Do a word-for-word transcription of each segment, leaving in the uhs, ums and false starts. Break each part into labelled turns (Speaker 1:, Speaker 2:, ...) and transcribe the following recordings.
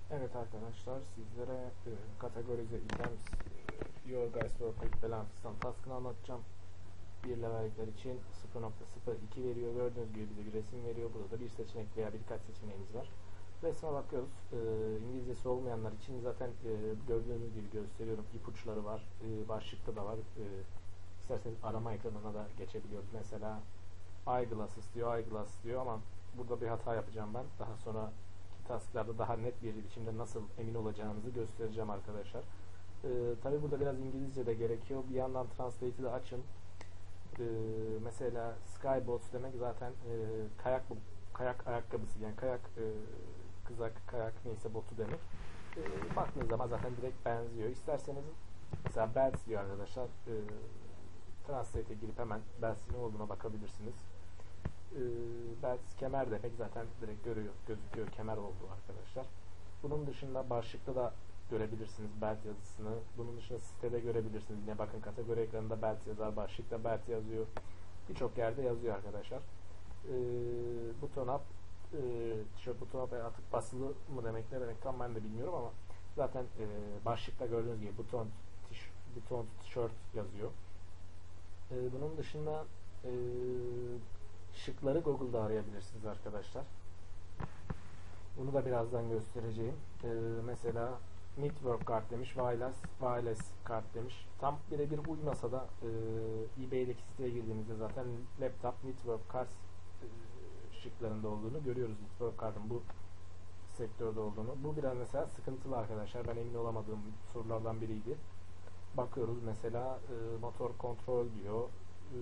Speaker 1: Evet arkadaşlar, sizlere e, kategorize items, e, your guys work balance'dan task'ını anlatacağım. Bir levellikler için sıfır nokta sıfır iki veriyor. Gördüğünüz gibi bize bir resim veriyor. Burada da bir seçenek veya birkaç seçeneğimiz var. Resme bakıyoruz. E, İngilizcesi olmayanlar için zaten e, gördüğünüz gibi gösteriyorum. İpuçları var. E, başlıkta da var. E, isterseniz arama ekranına da geçebiliyoruz. Mesela eyeglasses diyor, eyeglass diyor ama burada bir hata yapacağım ben. Daha sonra tasklarda daha net bir biçimde nasıl emin olacağınızı göstereceğim arkadaşlar. Ee, Tabi burada biraz İngilizce de gerekiyor. Bir yandan Translate'i de açın. Ee, mesela Skyboats demek zaten e, kayak kayak ayakkabısı, yani kayak e, kızak kayak neyse botu demek. E, baktığınız zaman zaten direkt benziyor. İsterseniz mesela belts diyor arkadaşlar. E, Translate'e girip hemen belts'in ne olduğuna bakabilirsiniz. E, belts kemer demek, zaten direkt görüyor, gözüküyor, kemer oldu arkadaşlar. Bunun dışında başlıkta da görebilirsiniz belt yazısını. Bunun dışında sitede görebilirsiniz. Yine bakın kategori ekranında belt yazar, başlıkta belt yazıyor. Birçok yerde yazıyor arkadaşlar. E, buton up, e, tişört buton up artık basılı mı demek, ne demek tam ben de bilmiyorum ama zaten e, başlıkta gördüğünüz gibi buton tiş, buton tişört yazıyor. E, bunun dışında e, şıkları Google'da arayabilirsiniz arkadaşlar. Bunu da birazdan göstereceğim. Ee, mesela Network Card demiş, Wireless, Wireless Card demiş. Tam birebir uymasa da e, eBay'deki siteye girdiğimizde zaten Laptop Network Card e, şıklarında olduğunu görüyoruz. Network Card'ın bu sektörde olduğunu. Bu biraz mesela sıkıntılı arkadaşlar. Ben emin olamadığım sorulardan biriydi. Bakıyoruz mesela e, motor kontrol diyor. E,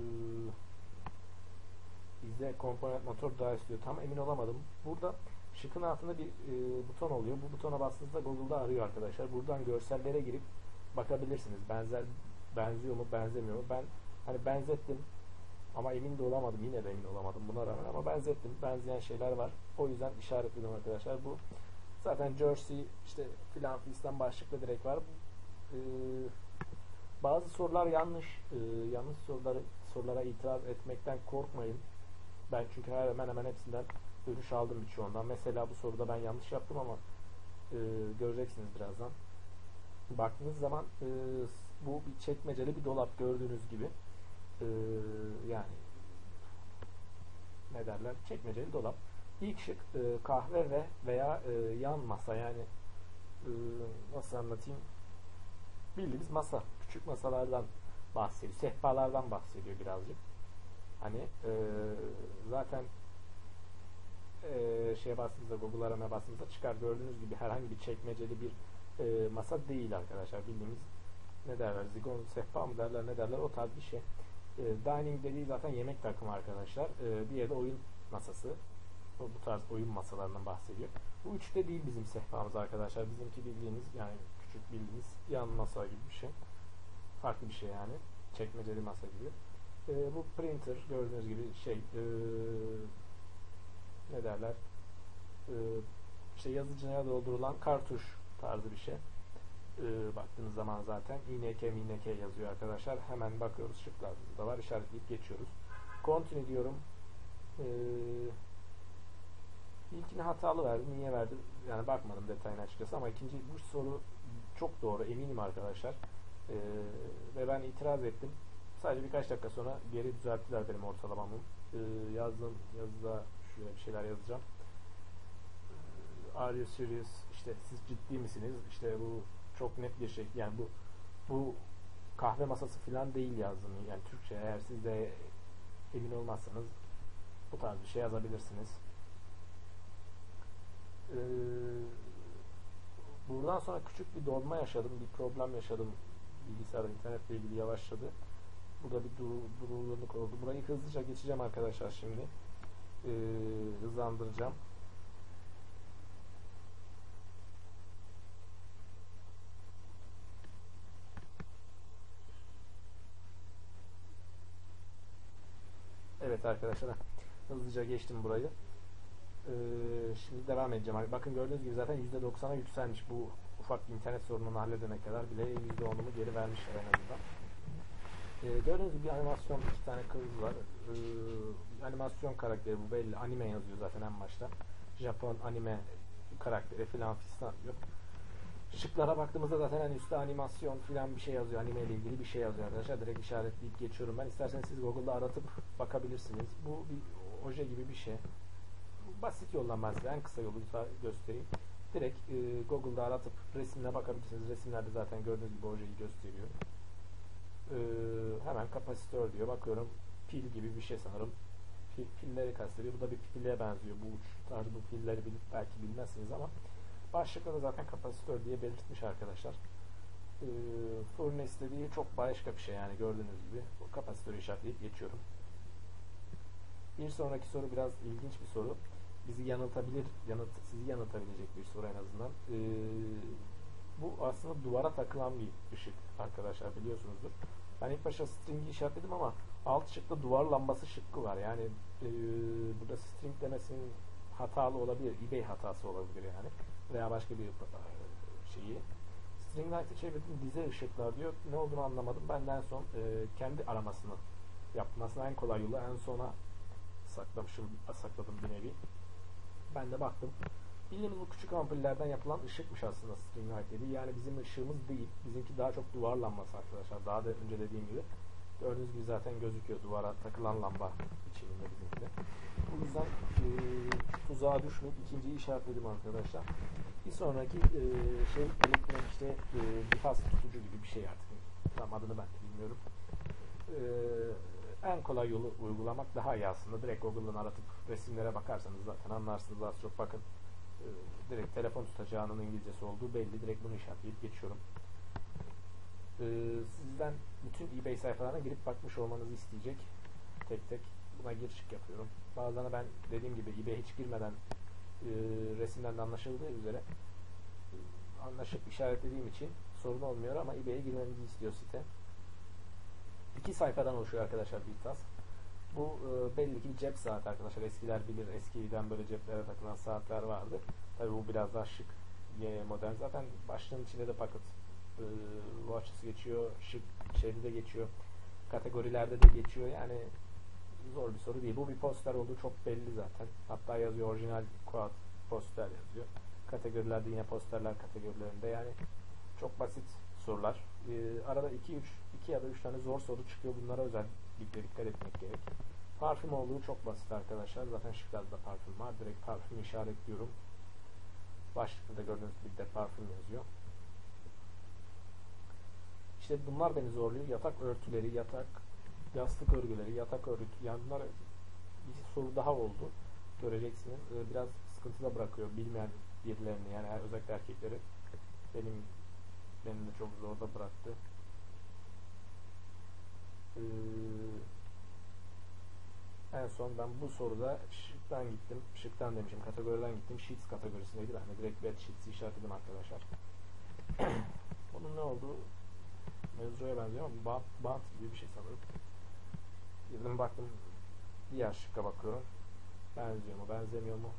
Speaker 1: bize komponent motor daha istiyor. Tam emin olamadım. Burada şıkın altında bir e, buton oluyor. Bu butona bastığınızda Google'da arıyor arkadaşlar. Buradan görsellere girip bakabilirsiniz. Benzer benziyor mu, benzemiyor mu? Ben hani benzettim ama emin de olamadım. Yine de emin olamadım buna rağmen, ama benzettim. Benzeyen şeyler var. O yüzden işaretledim arkadaşlar. Bu zaten Jersey işte filan fistan başlıkla direkt var. Ee, bazı sorular yanlış. Ee, yanlış soruları sorulara itiraz etmekten korkmayın. Ben çünkü hemen hemen hepsinden dönüş aldım birçoğundan. Mesela bu soruda ben yanlış yaptım ama e, göreceksiniz birazdan. Baktığınız zaman e, bu bir çekmeceli bir dolap gördüğünüz gibi. E, yani ne derler? Çekmeceli dolap. İlk şık e, kahve ve veya e, yan masa, yani e, nasıl anlatayım? Bildiğimiz masa. Küçük masalardan bahsediyor. Sehpalardan bahsediyor birazcık. Hani e, zaten e, şeye bastığınızda, Google aramaya bastığınızda çıkar. Gördüğünüz gibi herhangi bir çekmeceli bir e, masa değil arkadaşlar. Bildiğimiz ne derler? Zigon sehpa mı derler, ne derler? O tarz bir şey. E, dining dediği zaten yemek takımı arkadaşlar. E, bir yerde oyun masası. O, bu tarz oyun masalarından bahsediyor. Bu üçte değil bizim sehpamız arkadaşlar. Bizimki bildiğimiz, yani küçük bildiğimiz yan masa gibi bir şey. Farklı bir şey yani. Çekmeceli masa gibi. E, bu printer gördüğünüz gibi şey e, ne derler e, işte yazıcıya doldurulan kartuş tarzı bir şey. E, baktığınız zaman zaten I N K M N K yazıyor arkadaşlar. Hemen bakıyoruz, şıklarda da var, işaretleyip geçiyoruz. Continue diyorum. E, ilkini hatalı verdi. Niye verdi? Yani bakmadım detayına açıkçası, ama ikinci bu soru çok doğru, eminim arkadaşlar. E, ve ben itiraz ettim. Sadece birkaç dakika sonra geri düzelttiler benim ortalamamı. E, yazdığım yazıda şöyle bir şeyler yazacağım. Are you serious? İşte siz ciddi misiniz? İşte bu çok net bir şey. Yani bu bu kahve masası falan değil yazdım. Yani Türkçe, eğer siz de emin olmazsanız bu tarz bir şey yazabilirsiniz. Ee, buradan sonra küçük bir dolma yaşadım. Bir problem yaşadım. Bilgisayarda internetle ilgili yavaşladı. Burada bir duru, durulurluk oldu. Burayı hızlıca geçeceğim arkadaşlar şimdi. Ee, hızlandıracağım. Evet arkadaşlar, hızlıca geçtim burayı. Ee, şimdi devam edeceğim. Bakın gördüğünüz gibi zaten yüzde doksana yükselmiş. Bu ufak bir internet sorununu halledene kadar bile yüzde onumu geri vermişler en azından. Ee, gördüğünüz gibi bir animasyon, iki tane kız var. Ee, animasyon karakteri bu, belli. Anime yazıyor zaten en başta. Japon anime karakteri filan fistan diyor. Şıklara baktığımızda zaten hani üstte animasyon filan bir şey yazıyor. Anime ile ilgili bir şey yazıyor arkadaşlar. Direkt işaretleyip geçiyorum ben. İsterseniz siz Google'da aratıp bakabilirsiniz. Bu bir oje gibi bir şey. Basit yoldan ben size en kısa yolu göstereyim. Direkt e, Google'da aratıp resimine bakabilirsiniz. Resimlerde zaten gördüğünüz gibi ojeyi gösteriyor. E, hemen kapasitör diyor. Bakıyorum pil gibi bir şey sanırım. Pil, pilleri kastediyor. Bu da bir pile benziyor. Bu uç tarzı bu pilleri bilip belki bilmezsiniz ama başlıkta da zaten kapasitör diye belirtmiş arkadaşlar. E, furnace dediği çok başka bir şey yani gördüğünüz gibi. Bu kapasitörü işaretleyip geçiyorum. Bir sonraki soru biraz ilginç bir soru. Bizi yanıltabilir, yanılt, sizi yanıltabilecek bir soru en azından. Ee, bu aslında duvara takılan bir ışık arkadaşlar, biliyorsunuzdur. Ben ilk başta string'i işaretledim ama alt şıkta duvar lambası şıkkı var. Yani e, burada string demesinin hatalı olabilir, eBay hatası olabilir yani. Veya başka bir şeyi. String light'ı çevirdim, dize ışıklar diyor. Ne olduğunu anlamadım. Ben de en son e, kendi aramasını yaptım. Aslında en kolay yolu en sona saklamışım, sakladım bir nevi. Ben de baktım. Bildiğimiz bu küçük ampullerden yapılan ışıkmış aslında string light dediği. Yani bizim ışığımız değil. Bizimki daha çok duvar lambası arkadaşlar. Daha da önce dediğim gibi. Gördüğünüz gibi zaten gözüküyor. Duvara takılan lamba biçiminde bizimki de. Bu yüzden e, tuzağa düşmeyip ikinciyi işaretledim arkadaşlar. Bir sonraki e, şey elektronik işte e, cihaz tutucu gibi bir şey artık. Tam adını ben de bilmiyorum. Eee En kolay yolu uygulamak daha iyi aslında. Direkt Google'dan aratıp resimlere bakarsanız zaten anlarsınız az çok. Bakın e, direkt telefon tutacağının İngilizcesi olduğu belli. Direkt bunu işaretleyip geçiyorum. E, sizden bütün eBay sayfalarına girip bakmış olmanızı isteyecek. Tek tek buna giriş yapıyorum. Bazılarına ben dediğim gibi eBay'e hiç girmeden e, resimden de anlaşıldığı üzere e, anlaşıp işaretlediğim için sorun olmuyor ama eBay'e girmenizi istiyor site. İki sayfadan oluşuyor arkadaşlar bir tas. Bu e, belli ki cep saati arkadaşlar. Eskiler bilir. Eskiden böyle ceplere takılan saatler vardı. Tabi bu biraz daha şık modern. Zaten başlığın içinde de pocket e, watches geçiyor. Şık şeyde de geçiyor. Kategorilerde de geçiyor. Yani zor bir soru değil. Bu bir poster olduğu çok belli zaten. Hatta yazıyor orijinal quad poster yazıyor. Kategorilerde yine posterler kategorilerinde. Yani çok basit sorular. Ee, arada iki üç iki ya da üç tane zor soru çıkıyor. Bunlara özellikle dikkat etmek gerek. Parfüm olduğu çok basit arkadaşlar. Zaten şıklarda parfüm var. Direkt parfüm işaretliyorum. Başlıkta da gördüğünüz gibi de parfüm yazıyor. İşte bunlar beni zorluyor. Yatak örtüleri, yatak yastık örgüleri, yatak örtü. Yani bunlar bir soru daha oldu. Göreceksiniz. Ee, biraz sıkıntıda bırakıyor bilmeyen birilerini, yani özellikle erkekleri. Benim beni de çok zorda bıraktı. Ee, en son ben bu soruda şıktan gittim. Şıktan demişim, kategoriden gittim. Sheets kategorisindeydi. Ben de direkt bed sheets'i işaretledim arkadaşlar. Bunun ne olduğu mevzuya benziyor ama bant, bant gibi bir şey sanırım. Girdim baktım, diğer şıkka bakıyorum. Benziyor mu, benzemiyor mu?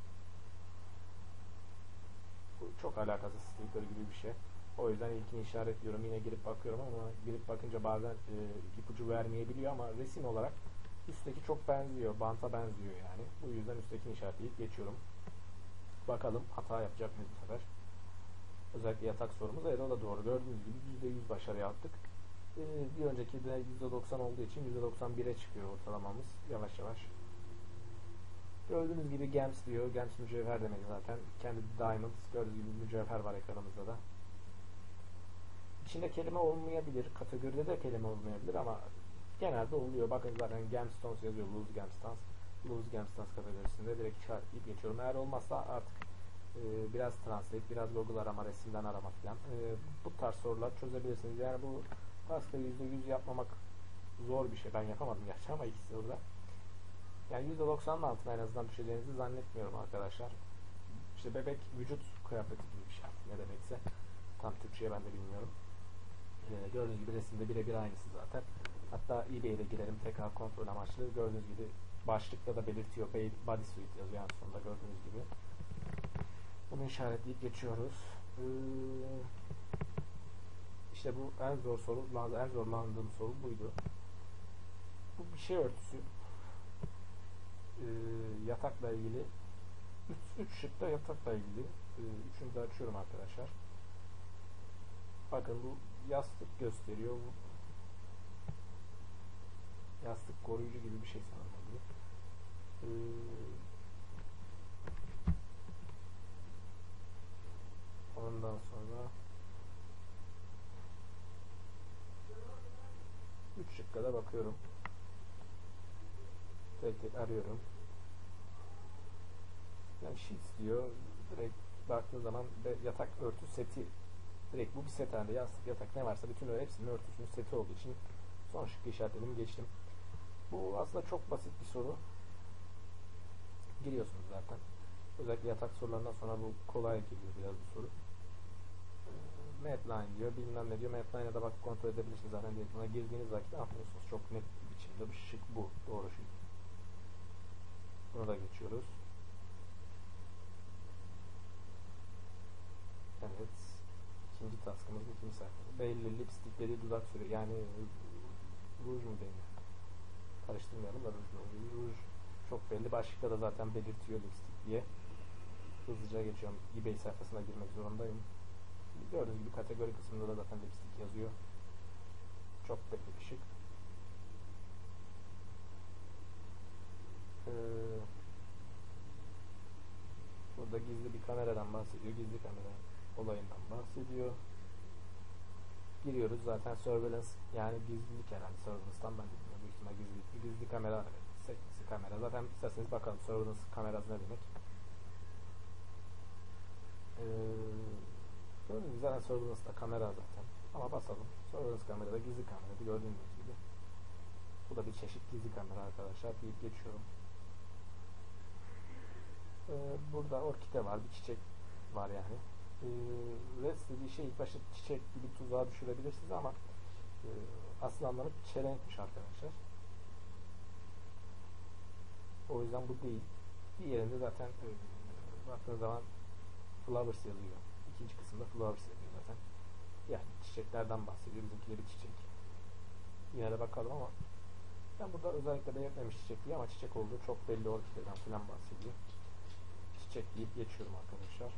Speaker 1: Bu çok alakasız sticker gibi bir şey. O yüzden ilkini işaretliyorum. Yine girip bakıyorum ama girip bakınca bazen e, ipucu vermeyebiliyor ama resim olarak üstteki çok benziyor. Banta benziyor yani. Bu yüzden üsttekini işaretleyip geçiyorum. Bakalım hata yapacak mıyız bu sefer? Özellikle yatak sorumuz. Evet, o da doğru. Gördüğünüz gibi yüzde yüz başarı yaptık. Ee, bir önceki de yüzde doksan olduğu için yüzde doksan bire çıkıyor ortalamamız. Yavaş yavaş. Gördüğünüz gibi Gems diyor. Gems mücevher demek zaten. Kendi Diamond. Gördüğünüz gibi mücevher var ekranımızda da. İçinde kelime olmayabilir. Kategoride de kelime olmayabilir ama genelde oluyor. Bakın zaten Gemstones yazıyor. Loose Gemstones. Loose Gemstones kategorisinde direkt işaretleyip geçiyorum. Eğer olmazsa artık e, biraz translate, biraz Google arama, resimden arama falan. E, bu tarz sorular çözebilirsiniz. Yani bu task'ta yüzde yüz yapmamak zor bir şey. Ben yapamadım gerçi ama ikisi orada. Yani yüzde doksanın altına en azından düşeceğinizi zannetmiyorum arkadaşlar. İşte bebek vücut kıyafeti gibi bir şey. Ne demekse. Tam Türkçe'ye ben de bilmiyorum. Ee, gördüğünüz gibi resimde birebir aynısı zaten. Hatta eBay'e girelim tekrar kontrol amaçlı. Gördüğünüz gibi başlıkta da belirtiyor. Body suit yazıyor en sonunda gördüğünüz gibi. Bunu işaretleyip geçiyoruz. Ee, işte bu en zor soru, en zorlandığım soru buydu. Bu bir şey örtüsü. Ee, yatakla ilgili üç şık da yatakla ilgili. Ee, üçünü de açıyorum arkadaşlar. Bakın bu yastık gösteriyor. Bu yastık koruyucu gibi bir şey sanırım bu. Ee, ondan sonra üç şıkka da bakıyorum. Tek tek arıyorum. Yani sheets diyor. Direkt baktığın zaman yatak örtü seti, direkt bu bir set halinde yastık, yatak ne varsa bütün öyle hepsinin örtüsünün seti olduğu için son şıkkı işaretledim, geçtim. Bu aslında çok basit bir soru. Giriyorsunuz zaten. Özellikle yatak sorularından sonra bu kolay geliyor biraz bu soru. Mapline diyor, bilmem ne diyor. Mapline'a da bak kontrol edebilirsiniz zaten. Direkt buna girdiğiniz vakit anlıyorsunuz. Çok net bir biçimde bu şık bu. Doğru şık. Bunu da geçiyoruz. Evet. İkinci taskımız, ikinci sayfa. Belli lipstikleri dudak sürüyor. Yani ruj mu deniyor? Karıştırmayalım da ruj mu? Ruj çok belli. Başlıkta da zaten belirtiyor lipstik diye. Hızlıca geçiyorum. eBay sayfasına girmek zorundayım. Gördüğünüz gibi kategori kısmında da zaten lipstik yazıyor. Çok belli bir şık. Ee, burada gizli bir kameradan bahsediyor. Gizli kamera olayından bahsediyor. Giriyoruz zaten surveillance, yani gizlilik herhalde. Surveillance'dan ben de bilmiyorum. Büyük ihtimal gizlilik. Gizli kamera sekmesi kamera. Zaten isterseniz bakalım surveillance kamerası ne demek. Ee, gördüğünüz gibi zaten surveillance'da kamera zaten. Ama basalım. Surveillance kamerada gizli kamerada gördüğünüz gibi. Bu da bir çeşit gizli kamera arkadaşlar. Deyip geçiyorum. Ee, burada orkide var. Bir çiçek var yani. Ee, Rest dediği şey ilk başta çiçek gibi tuzağa düşürebilirsiniz ama e, asıl anlamı çelenkmiş arkadaşlar. O yüzden bu değil. Bir yerinde zaten e, baktığınız zaman flowers yazıyor. İkinci kısımda flowers yazıyor zaten. Yani çiçeklerden bahsediyor. Bizimkileri çiçek. Yine de bakalım ama ben burada özellikle belirtmemiş çiçek diye, ama çiçek olduğu çok belli, orkideden falan bahsediyor. Çiçek deyip geçiyorum arkadaşlar.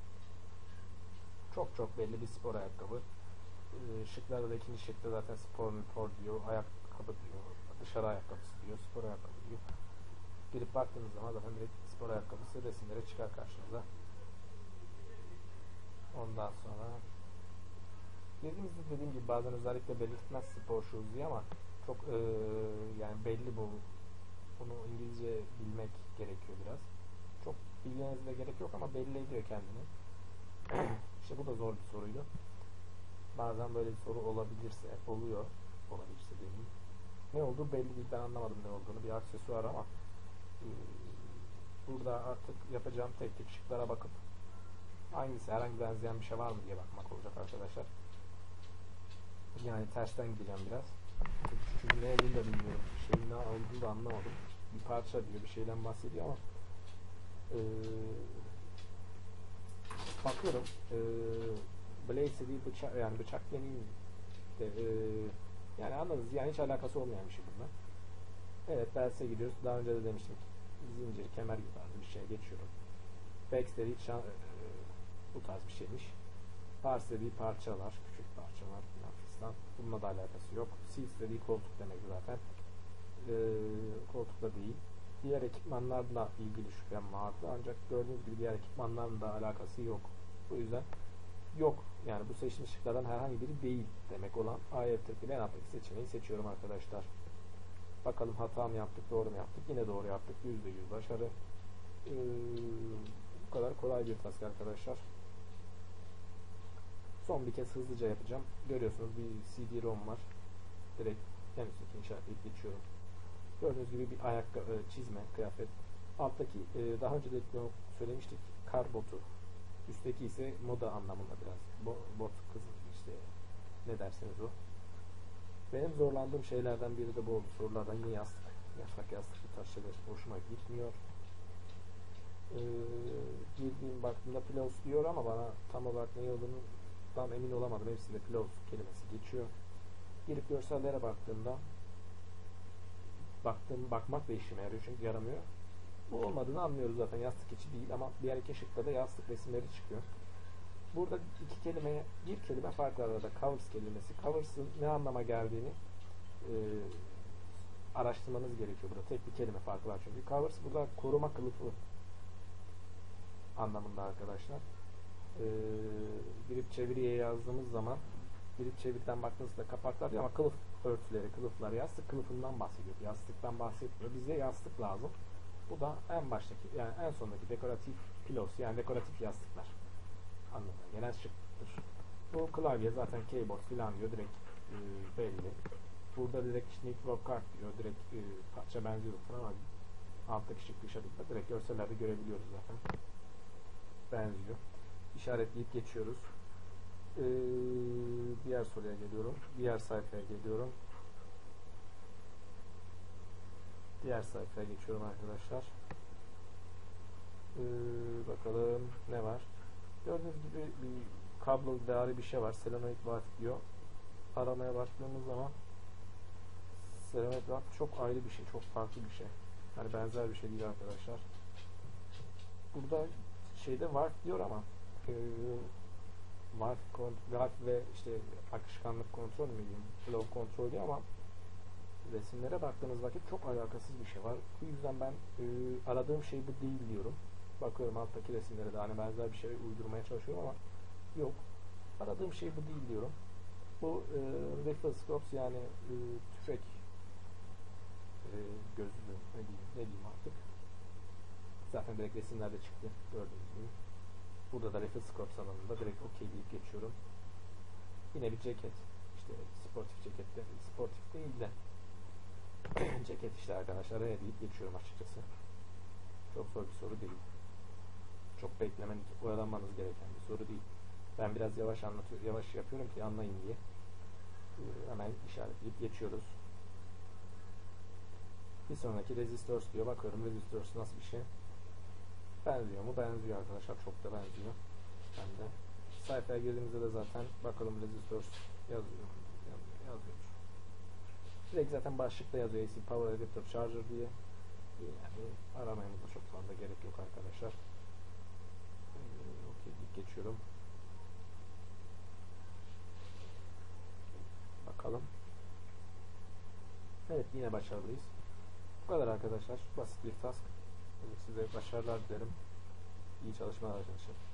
Speaker 1: Çok çok belli bir spor ayakkabı. Ee, şıklarda da ikinci şıkta zaten spor spor diyor, ayakkabı diyor, dışarı ayakkabısı diyor, spor ayakkabı diyor. Girip baktığınız zaman zaten direkt spor ayakkabısı resimlere çıkar karşınıza. Ondan sonra dediğimizde dediğim gibi bazen özellikle belirtmez spor shoes diye, ama çok ee, yani belli bu. Bunu İngilizce bilmek gerekiyor biraz. Çok bilmenize de gerek yok ama belli ediyor kendini. İşte bu da zor bir soruydu. Bazen böyle bir soru olabilirse, oluyor. Olabilirse diyeyim. Ne olduğu belli değil. Ben anlamadım ne olduğunu. Bir aksesuar ama e, burada artık yapacağım tek tek şıklara bakıp hangisi, herhangi benzeyen bir şey var mı diye bakmak olacak arkadaşlar. Yani tersten gideceğim biraz. Çünkü ne olduğunu da bilmiyorum. Şeyin ne olduğunu da anlamadım. Bir parça diyor, bir şeyden bahsediyor ama eee bakıyorum, e, blaze dediği bıçak, yani bıçak demeyeyim de, e, yani anladınız, yani hiç alakası olmayan bir şey bunlar. Evet, derse gidiyoruz. Daha önce de demiştim, zincir, kemer gibi tarzı bir şeye geçiyorum. Bags dediği şan, e, bu tarz bir şeymiş. Pars dediği parçalar, küçük parçalar falan fistan. Bununla da alakası yok. Seats dediği koltuk demek zaten. E, koltukla değil. Diğer ekipmanlarla ilgili şüphem vardı. Ancak gördüğünüz gibi diğer ekipmanlarla da alakası yok. Bu yüzden yok. Yani bu seçtiğim şıklardan herhangi biri değil demek olan A Y T ile en alttaki seçeneği seçiyorum arkadaşlar. Bakalım hata mı yaptık, doğru mu yaptık? Yine doğru yaptık. yüzde yüz başarı. Ee, bu kadar kolay bir task arkadaşlar. Son bir kez hızlıca yapacağım. Görüyorsunuz bir C D ROM var. Direkt en üstteki işaretleyip geçiyorum. Gördüğünüz gibi bir ayakkabı, çizme, kıyafet. Alttaki e, daha önce de söylemiştik, kar botu. Üstteki ise moda anlamında biraz. Bo, bot kızı işte, ne derseniz o. Benim zorlandığım şeylerden biri de bu oldu. Sorulardan yine yastık. Yatak yastık bu tarz şeyler hoşuma gitmiyor. Ee, girdiğim baktığımda pillows diyor ama bana tam olarak ne olduğunu tam emin olamadım. Hepsinde pillows kelimesi geçiyor. Girip görsellere baktığımda baktığım bakmak da işime yarıyor çünkü yaramıyor. Bu olmadığını anlıyoruz zaten, yastık içi değil, ama diğer iki şıkta da yastık resimleri çıkıyor. Burada iki kelimeye, bir kelime fark var arada, covers kelimesi. Covers'ın ne anlama geldiğini e, araştırmanız gerekiyor. Burada tek bir kelime farkı var çünkü. Covers burada koruma kılıfı anlamında arkadaşlar. Ee, girip çeviriye yazdığımız zaman, girip çeviriden baktığınızda kapaklar diyor ama kılıf örtüleri, kılıflar, yastık kılıfından bahsediyor. Yastıktan bahsetmiyor. Bize yastık lazım. Bu da en baştaki, yani en sondaki dekoratif pillows, yani dekoratif yastıklar anlamına gelen şıktır. Bu klavye zaten keyboard filan diyor, direkt e, belli. Burada direkt işte Nick Rock Card diyor, direkt e, parça benziyor falan ama alttaki şık dışarıda direkt görsellerde görebiliyoruz zaten. Benziyor. İşaretleyip geçiyoruz. Ee, diğer soruya geliyorum. Diğer sayfaya geliyorum. Diğer sayfaya geçiyorum arkadaşlar. Ee, bakalım ne var. Gördüğünüz gibi bir kablo değerli bir şey var. Selenoid watt diyor. Aramaya baktığımız zaman Selenoid watt çok ayrı bir şey. Çok farklı bir şey. Yani benzer bir şey değil arkadaşlar. Burada şeyde watt diyor ama e, watt, watt ve işte akışkanlık kontrol mü diyeyim, flow kontrol diyor ama resimlere baktığınız vakit çok alakasız bir şey var. Bu yüzden ben e, aradığım şey bu değil diyorum. Bakıyorum alttaki resimlere de hani benzer bir şey uydurmaya çalışıyorum ama yok. Aradığım şey bu değil diyorum. Bu e, rifle scopes, yani e, tüfek e, gözlü ne diyeyim, ne diyeyim artık. Zaten direkt resimlerde çıktı gördüğünüz gibi. Burada da rifle scopes alanında direkt OK deyip geçiyorum. Yine bir ceket. İşte sportif cekette, sportif değil de ceket işte arkadaşlar, ne deyip geçiyorum açıkçası. Çok zor bir soru değil. Çok beklemeniz, oyalanmanız gereken bir soru değil. Ben biraz yavaş anlatıyorum, yavaş yapıyorum ki anlayın diye. Ee, hemen işaretleyip geçiyoruz. Bir sonraki resistors diyor. Bakıyorum resistors nasıl bir şey. Benziyor mu? Benziyor arkadaşlar. Çok da benziyor. Hem de sayfaya girdiğimizde de zaten bakalım resistors yazıyor. Yazıyor. yazıyor. Direkt zaten başlıkta yazıyor. A C Power Adapter Charger diye. Yani aramamıza çok fazla gerek yok arkadaşlar. Ee, OK deyip geçiyorum. Bakalım. Evet, yine başarılıyız. Bu kadar arkadaşlar. Basit bir task. Size başarılar dilerim. İyi çalışmalar arkadaşlar.